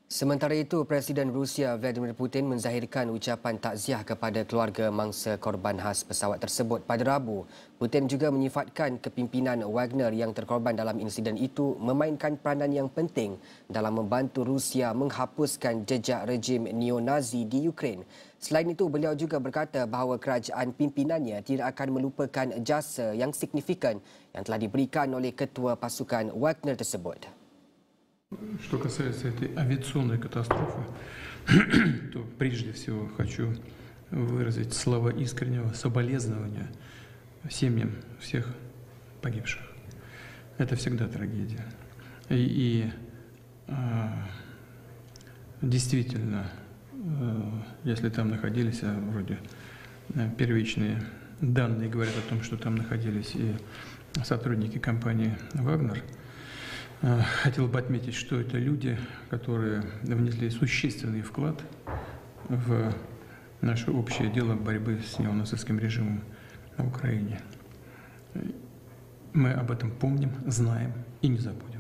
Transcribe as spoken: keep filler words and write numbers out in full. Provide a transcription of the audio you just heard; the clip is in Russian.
Sementara itu, Presiden Rusia Vladimir Putin menzahirkan ucapan takziah kepada keluarga mangsa korban khas pesawat tersebut pada Rabu. Putin juga menyifatkan kepimpinan Wagner yang terkorban dalam insiden itu memainkan peranan yang penting dalam membantu Rusia menghapuskan jejak rejim neo-Nazi di Ukraine. Selain itu, beliau juga berkata bahawa kerajaan pimpinannya tidak akan melupakan jasa yang signifikan yang telah diberikan oleh ketua pasukan Wagner tersebut. Что касается этой авиационной катастрофы, то прежде всего хочу выразить слова искреннего соболезнования семьям всех погибших. Это всегда трагедия. И, и а, действительно, а, если там находились, а вроде а, первичные данные говорят о том, что там находились и сотрудники компании «Вагнер», хотел бы отметить, что это люди, которые внесли существенный вклад в наше общее дело борьбы с неонацистским режимом на Украине. Мы об этом помним, знаем и не забудем.